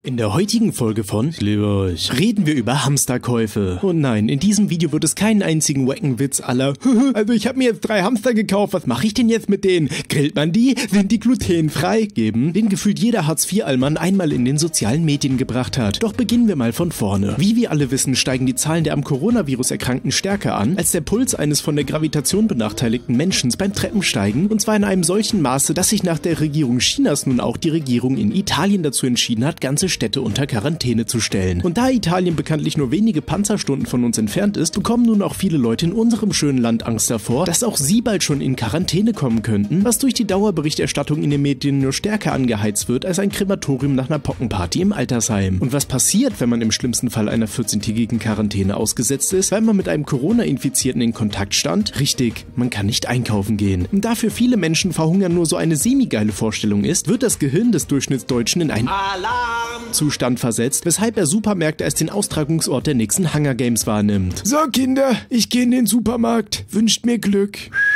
In der heutigen Folge von Ich liebe euch reden wir über Hamsterkäufe. Und nein, in diesem Video wird es keinen einzigen wacken Witz aller also ich habe mir jetzt 3 Hamster gekauft, was mache ich denn jetzt mit denen? Grillt man die? Sind die glutenfrei? Geben, den gefühlt jeder Hartz-IV-Allmann einmal in den sozialen Medien gebracht hat. Doch beginnen wir mal von vorne. Wie wir alle wissen, steigen die Zahlen der am Coronavirus Erkrankten stärker an, als der Puls eines von der Gravitation benachteiligten Menschen beim Treppensteigen, und zwar in einem solchen Maße, dass sich nach der Regierung Chinas nun auch die Regierung in Italien dazu entschieden hat, ganze Städte unter Quarantäne zu stellen. Und da Italien bekanntlich nur wenige Panzerstunden von uns entfernt ist, bekommen nun auch viele Leute in unserem schönen Land Angst davor, dass auch sie bald schon in Quarantäne kommen könnten, was durch die Dauerberichterstattung in den Medien nur stärker angeheizt wird als ein Krematorium nach einer Pockenparty im Altersheim. Und was passiert, wenn man im schlimmsten Fall einer 14-tägigen Quarantäne ausgesetzt ist, weil man mit einem Corona-Infizierten in Kontakt stand? Richtig, man kann nicht einkaufen gehen. Und da für viele Menschen Verhungern nur so eine semi-geile Vorstellung ist, wird das Gehirn des Durchschnittsdeutschen in einen Alarmzustand versetzt, weshalb er Supermärkte als den Austragungsort der nächsten Hunger Games wahrnimmt. So Kinder, ich gehe in den Supermarkt. Wünscht mir Glück.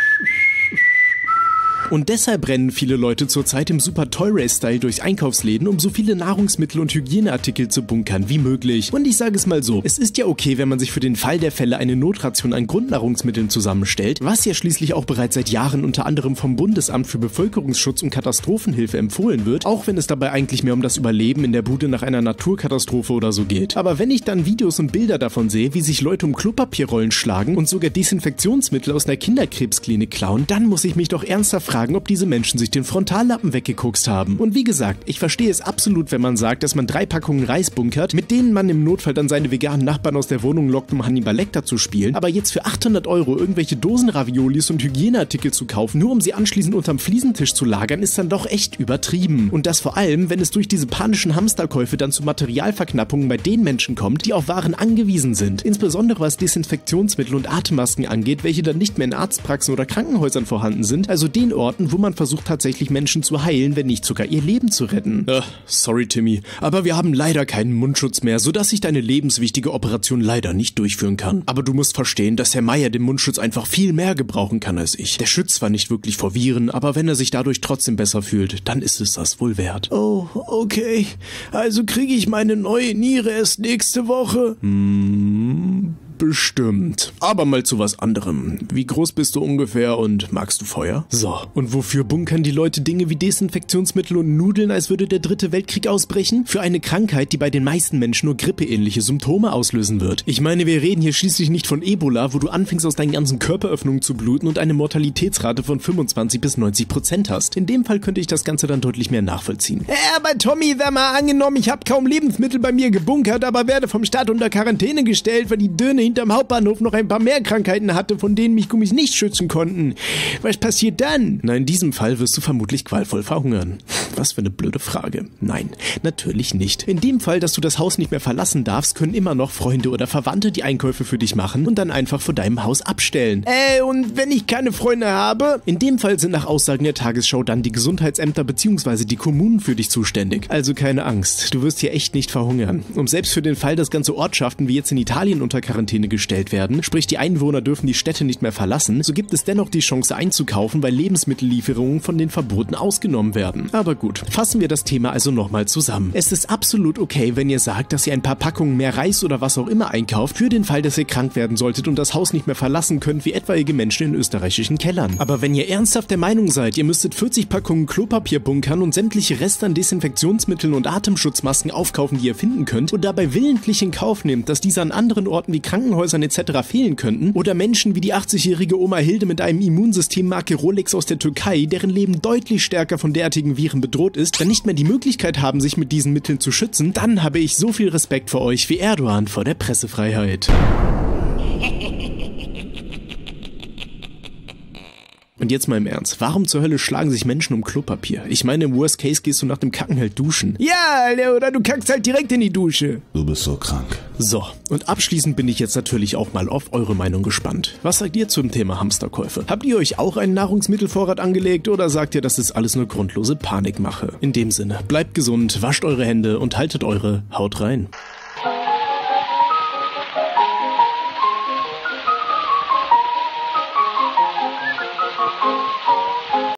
Und deshalb rennen viele Leute zurzeit im Super Toy Race Style durchs Einkaufsläden, um so viele Nahrungsmittel und Hygieneartikel zu bunkern wie möglich. Und ich sage es mal so, es ist ja okay, wenn man sich für den Fall der Fälle eine Notration an Grundnahrungsmitteln zusammenstellt, was ja schließlich auch bereits seit Jahren unter anderem vom Bundesamt für Bevölkerungsschutz und Katastrophenhilfe empfohlen wird, auch wenn es dabei eigentlich mehr um das Überleben in der Bude nach einer Naturkatastrophe oder so geht. Aber wenn ich dann Videos und Bilder davon sehe, wie sich Leute um Klopapierrollen schlagen und sogar Desinfektionsmittel aus einer Kinderkrebsklinik klauen, dann muss ich mich doch ernsthaft fragen, ob diese Menschen sich den Frontallappen weggekokst haben. Und wie gesagt, ich verstehe es absolut, wenn man sagt, dass man 3 Packungen Reis bunkert, mit denen man im Notfall dann seine veganen Nachbarn aus der Wohnung lockt, um Hannibal Lecter zu spielen, aber jetzt für 800 € irgendwelche Dosenraviolis und Hygieneartikel zu kaufen, nur um sie anschließend unterm Fliesentisch zu lagern, ist dann doch echt übertrieben. Und das vor allem, wenn es durch diese panischen Hamsterkäufe dann zu Materialverknappungen bei den Menschen kommt, die auf Waren angewiesen sind. Insbesondere was Desinfektionsmittel und Atemmasken angeht, welche dann nicht mehr in Arztpraxen oder Krankenhäusern vorhanden sind, also den Orten, wo man versucht tatsächlich Menschen zu heilen, wenn nicht sogar ihr Leben zu retten. Sorry Timmy, aber wir haben leider keinen Mundschutz mehr, sodass ich deine lebenswichtige Operation leider nicht durchführen kann. Aber du musst verstehen, dass Herr Meier den Mundschutz einfach viel mehr gebrauchen kann als ich. Der schützt zwar nicht wirklich vor Viren, aber wenn er sich dadurch trotzdem besser fühlt, dann ist es das wohl wert. Oh, okay. Also kriege ich meine neue Niere erst nächste Woche? Bestimmt. Aber mal zu was anderem. Wie groß bist du ungefähr und magst du Feuer? So, und wofür bunkern die Leute Dinge wie Desinfektionsmittel und Nudeln, als würde der 3. Weltkrieg ausbrechen? Für eine Krankheit, die bei den meisten Menschen nur grippeähnliche Symptome auslösen wird. Ich meine, wir reden hier schließlich nicht von Ebola, wo du anfängst aus deinen ganzen Körperöffnungen zu bluten und eine Mortalitätsrate von 25-90% hast. In dem Fall könnte ich das Ganze dann deutlich mehr nachvollziehen. Aber Tommy, sag mal, angenommen, ich habe kaum Lebensmittel bei mir gebunkert, aber werde vom Staat unter Quarantäne gestellt, weil die Döne hinterm Hauptbahnhof noch ein paar mehr Krankheiten hatte, von denen mich Gummis nicht schützen konnten. Was passiert dann? Na, in diesem Fall wirst du vermutlich qualvoll verhungern. Was für eine blöde Frage. Nein, natürlich nicht. In dem Fall, dass du das Haus nicht mehr verlassen darfst, können immer noch Freunde oder Verwandte die Einkäufe für dich machen und dann einfach vor deinem Haus abstellen. Und wenn ich keine Freunde habe? In dem Fall sind nach Aussagen der Tagesschau dann die Gesundheitsämter bzw. die Kommunen für dich zuständig. Also keine Angst, du wirst hier echt nicht verhungern. Und selbst für den Fall, dass ganze Ortschaften wie jetzt in Italien unter Quarantäne gestellt werden, sprich die Einwohner dürfen die Städte nicht mehr verlassen, so gibt es dennoch die Chance einzukaufen, weil Lebensmittellieferungen von den Verboten ausgenommen werden. Aber gut, fassen wir das Thema also nochmal zusammen. Es ist absolut okay, wenn ihr sagt, dass ihr ein paar Packungen mehr Reis oder was auch immer einkauft, für den Fall, dass ihr krank werden solltet und das Haus nicht mehr verlassen könnt, wie etwaige Menschen in österreichischen Kellern. Aber wenn ihr ernsthaft der Meinung seid, ihr müsstet 40 Packungen Klopapier bunkern und sämtliche Reste an Desinfektionsmitteln und Atemschutzmasken aufkaufen, die ihr finden könnt, und dabei willentlich in Kauf nehmt, dass diese an anderen Orten wie Krankenhäusern etc. fehlen könnten, oder Menschen wie die 80-jährige Oma Hilde mit einem Immunsystem Marke Rolex aus der Türkei, deren Leben deutlich stärker von derartigen Viren bedroht ist, dann nicht mehr die Möglichkeit haben, sich mit diesen Mitteln zu schützen, dann habe ich so viel Respekt vor euch wie Erdogan vor der Pressefreiheit. Und jetzt mal im Ernst, warum zur Hölle schlagen sich Menschen um Klopapier? Ich meine, im Worst Case gehst du nach dem Kacken halt duschen. Ja, oder du kackst halt direkt in die Dusche. Du bist so krank. So, und abschließend bin ich jetzt natürlich auch mal auf eure Meinung gespannt. Was sagt ihr zum Thema Hamsterkäufe? Habt ihr euch auch einen Nahrungsmittelvorrat angelegt oder sagt ihr, das ist alles nur grundlose Panikmache? In dem Sinne, bleibt gesund, wascht eure Hände und haltet eure Haut rein.